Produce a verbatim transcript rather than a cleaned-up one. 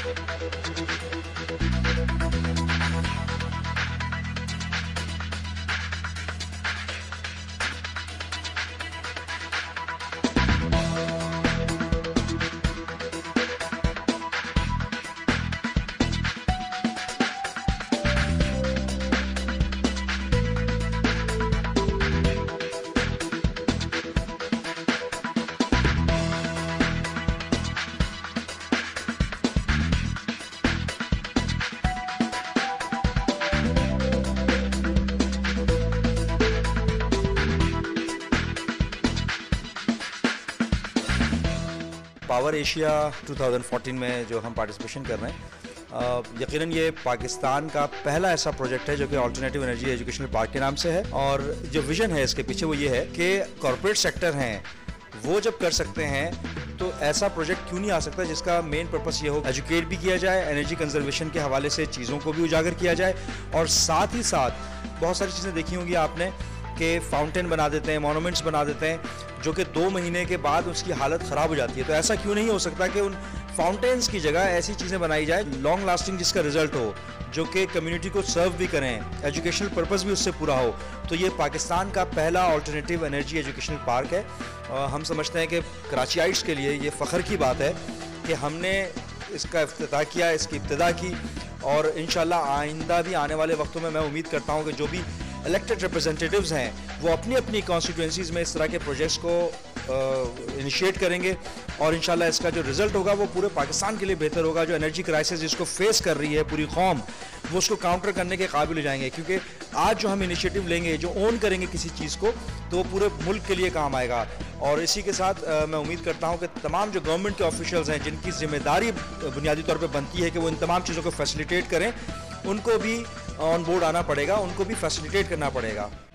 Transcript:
Power Asia दो हज़ार चौदह में जो हम पार्टिसिपेशन कर रहे हैं, यकीनन ये पाकिस्तान का पहला ऐसा प्रोजेक्ट है जो कि अल्टरनेटिव एनर्जी एजुकेशनल पार्क के नाम से है। और जो विजन है इसके पीछे वो ये है कि कॉर्पोरेट सेक्टर हैं वो जब कर सकते हैं तो ऐसा प्रोजेक्ट क्यों नहीं आ सकता जिसका मेन पर्पस ये हो एजुकेट भी किया जाए, एनर्जी कंजर्वेशन के हवाले से चीज़ों को भी उजागर किया जाए। और साथ ही साथ बहुत सारी चीज़ें देखी होंगी आपने कि फाउंटेन बना देते हैं, मोनूमेंट्स बना देते हैं जो कि दो महीने के बाद उसकी हालत ख़राब हो जाती है। तो ऐसा क्यों नहीं हो सकता कि उन फाउंटेन्स की जगह ऐसी चीज़ें बनाई जाए लॉन्ग लास्टिंग, जिसका रिजल्ट हो, जो कि कम्युनिटी को सर्व भी करें, एजुकेशनल पर्पस भी उससे पूरा हो। तो ये पाकिस्तान का पहला अल्टरनेटिव एनर्जी एजुकेशनल पार्क है। हम समझते हैं कि कराचीइट्स के लिए ये फ़ख्र की बात है कि हमने इसका इफ्तिताह किया, इसकी इब्तिदा की, और इंशाल्लाह आइंदा भी आने वाले वक्तों में मैं उम्मीद करता हूँ कि जो भी इलेक्टेड रिप्रेजेंटेटिव्स हैं वो अपनी अपनी कॉन्स्टिट्यूंसीज़ में इस तरह के प्रोजेक्ट्स को इनिशिएट करेंगे और इंशाल्लाह इसका जो रिज़ल्ट होगा वो पूरे पाकिस्तान के लिए बेहतर होगा। जो एनर्जी क्राइसिस जिसको फेस कर रही है पूरी कौम, वो उसको काउंटर करने के काबिल हो जाएंगे। क्योंकि आज जो हम इनिशिएटिव लेंगे, जो ओन करेंगे किसी चीज़ को, तो वो पूरे मुल्क के लिए काम आएगा। और इसी के साथ आ, मैं उम्मीद करता हूँ कि तमाम जो गवर्नमेंट के ऑफिशियल्स हैं जिनकी जिम्मेदारी बुनियादी तौर पर बनती है कि वो इन तमाम चीज़ों को फैसिलिटेट करें, उनको भी ऑन बोर्ड आना पड़ेगा, उनको भी फैसिलिटेट करना पड़ेगा।